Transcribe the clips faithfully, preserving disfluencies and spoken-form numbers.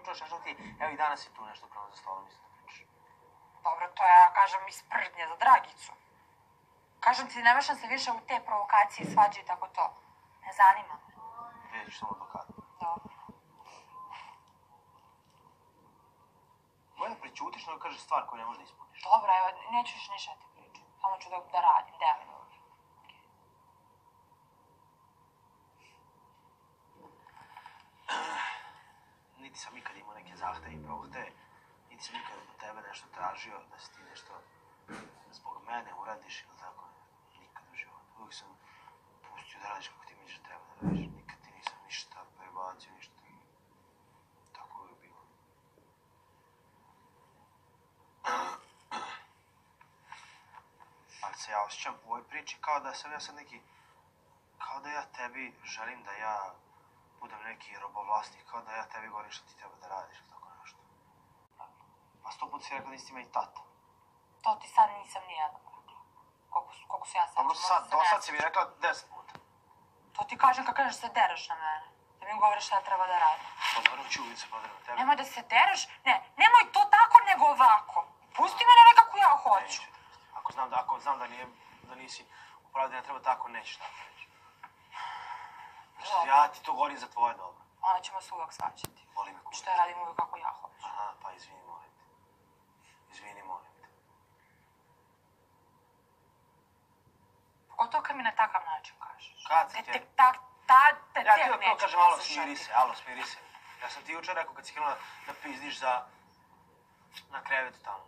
čuješ nešto ti, evo i danas si tu nešto pravo za stolom isto da pričaš. Dobro, to ja kažem iz prdnje za Dragicu. Kažem ti, ne mešam se više u te provokacije, svađe i tako to. Ne zanima me. Vidiš samo blokadu. Dobro. Bolje da prećutiš nego kažeš stvar koju ne možeš da ispuniš. Dobro, evo, neću još ništa ti pričam. Samo ću da, da radim, delim. Niti sam ikad imao neke zahteve i prohteve, niti sam ikad od tebe nešto tražio, da si ti nešto zbog mene uradiš ili tako. Nikad u životu. Uvijek sam pustio da radiš kako ti misliš da treba da radiš. Nikad ti nisam ništa prebacio, ništa. Tako je bilo. Ali se ja osjećam u ovoj priči kao da sam ja sad neki... Kao da ja tebi želim da ja budem neki robovlasnik, kao da ja tebi govorim što ti treba da radiš ili tako nešto. Pa sto puta si rekao da nisi ima i tata. To ti sad nisam nijednom rekla. Koliko, koliko se ja sećam. Dobro, sad, do sad si mi rekla deset puta. To ti kažem kad kažeš se dereš na mene. Da mi govoriš šta treba da radim. Pa dobro ću ulicu pa da na tebe. Nemoj da se dereš. Ne, nemoj to tako nego ovako. Pusti mene nekako ja hoću. Neću. Ako znam da, ako znam da, nije, da nisi upravo da ne treba tako, nećeš tako reći. Znači, ja ti to govorim za tvoje dobro. Onda ćemo se uvijek svađati. Voli me kući. Što ja radim uvijek kako ja hoću. Aha, pa izvini, molim te. Izvini, molim te. Pogotovo kad mi na takav način kažeš. Kad si te, te? te, ta, ta, te, Ja te ti neću to kažem, alo, poslušati. smiri se, alo, smiri se. Ja sam ti jučer rekao kad si krenula da pizdiš za... na krevetu tamo.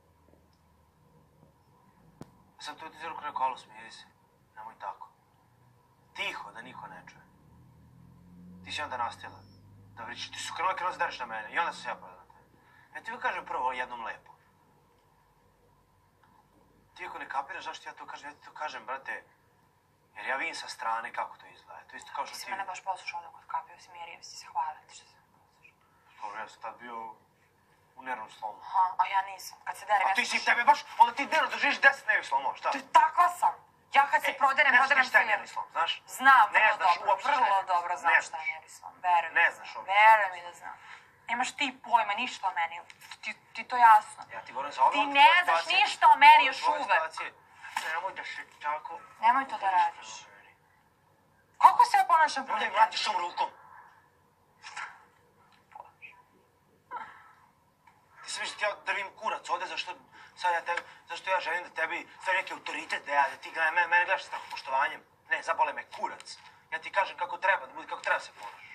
Ja sam tu ti zelo rekao, alo, smiri se. Nemoj tako. Tiho, da niko ne čuje. Ti si onda nastavila. Da vričiš, ti su krenuli krenuli zadariš na mene i onda sam se ja pojela na tebe. Ja ti kažem prvo jednom lepo. Ti ako ne kapiraš zašto ja to kažem, ja ti to kažem, brate, jer ja vidim sa strane kako to izgleda. To isto kao što Ti ti... si mene baš poslušao da kod kapio si mirio, si se hvalio ti što se poslušao. Dobro, ja sam tad bio u nervnom slomu. Aha, a ja nisam. Kad se derem, A ja ti sam... si tebe baš, onda ti dnevno držiš deset nervnih slomova, šta? Ti takva sam. Ja kad se proderem, ne proderem znaš šta je se... nervni slom, znaš? Znam, Ne vrlo znaš dobro, uopšte šta je vrlo nervni slom. dobro znam Ne šta je znaš. nervni slom. Veruj mi. Ne znaš uopšte. Veruj mi da znam. Nemaš ti pojma ništa o meni. Ti, ti to jasno. Ja ti govorim za ovo... Ti ne znaš ništa o meni još uvek. Nemoj da se tako... Nemoj to da radiš. Kako se ja ponašam Nemoj da prema mi vratiš tom rukom. Ti se misliš da ja drvim kurac ovde, zašto sad ja tebi, zašto ja želim da tebi stavim neki autoritet, da ja, da ti gledaj, mene, mene gledaš sa tako poštovanjem. Ne, zabole me kurac. Ja ti kažem kako treba, da bude kako treba se ponaš.